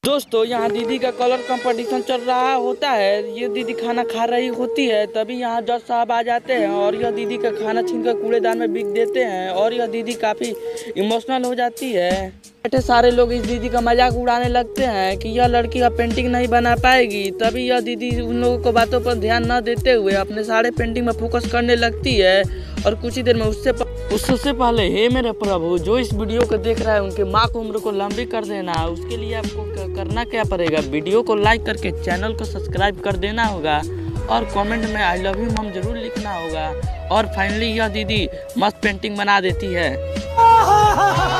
दोस्तों यहाँ दीदी का कलर कंपटीशन चल रहा होता है। ये दीदी खाना खा रही होती है, तभी यहाँ जज साहब आ जाते हैं और यह दीदी का खाना छीनकर कूड़ेदान में बिक देते हैं और यह दीदी काफ़ी इमोशनल हो जाती है। बैठे सारे लोग इस दीदी का मजाक उड़ाने लगते हैं कि यह लड़की का पेंटिंग नहीं बना पाएगी। तभी यह दीदी उन लोगों को बातों पर ध्यान न देते हुए अपने सारे पेंटिंग में फोकस करने लगती है और कुछ ही देर में उससे पहले हे मेरे प्रभु, जो इस वीडियो को देख रहा है उनके माँ को उम्र को लंबी कर देना। उसके लिए आपको करना क्या पड़ेगा, वीडियो को लाइक करके चैनल को सब्सक्राइब कर देना होगा और कमेंट में आई लव यू मम जरूर लिखना होगा। और फाइनली यह दीदी मस्त पेंटिंग बना देती है।